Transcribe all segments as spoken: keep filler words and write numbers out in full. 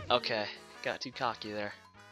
Okay, got too cocky there.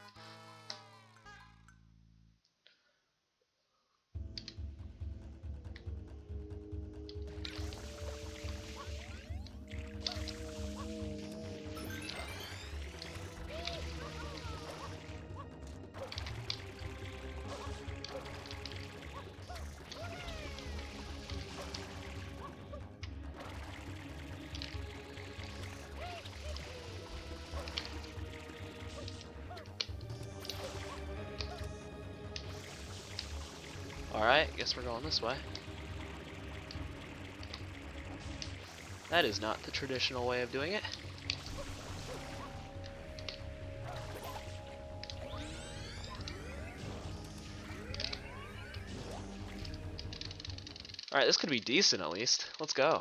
Alright, guess we're going this way. That is not the traditional way of doing it. Alright, this could be decent at least. Let's go.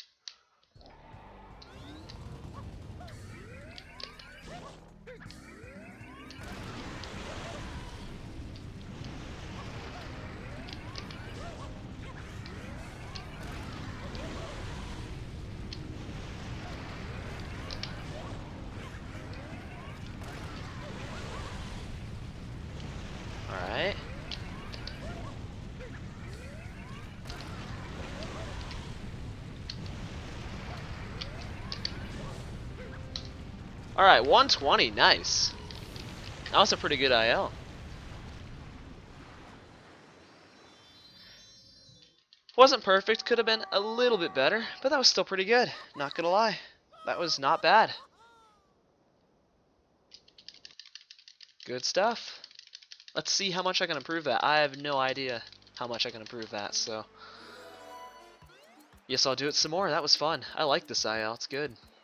Alright. Alright, one twenty, nice. That was a pretty good I L. Wasn't perfect, could have been a little bit better, but that was still pretty good, not gonna lie. That was not bad. Good stuff. Let's see how much I can improve that. I have no idea how much I can improve that, so. Yes, I'll do it some more. That was fun. I like this I L, it's good.